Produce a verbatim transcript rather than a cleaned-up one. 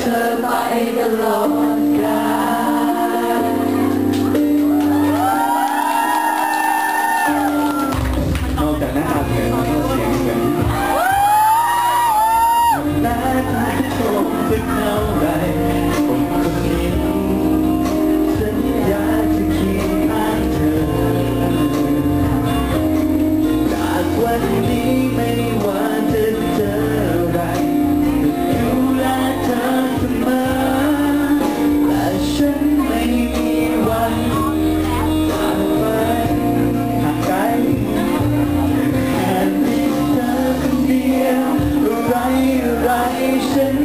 ธอไปตลอดกาลนอกจากหน้าตาเหมือนแล้วก็เสียงเหมือนและถ้าชมสักเท่าไรผมคนนี้สัญญาจะเคียงข้างเธอจากวันนี้ไม่ว่าจะเจออะไรจะดูแลเธอเสมอและฉันไม่มีวันจากไปห่างไกลแค่มีเธอคนเดียวอะไรอะไรฉัน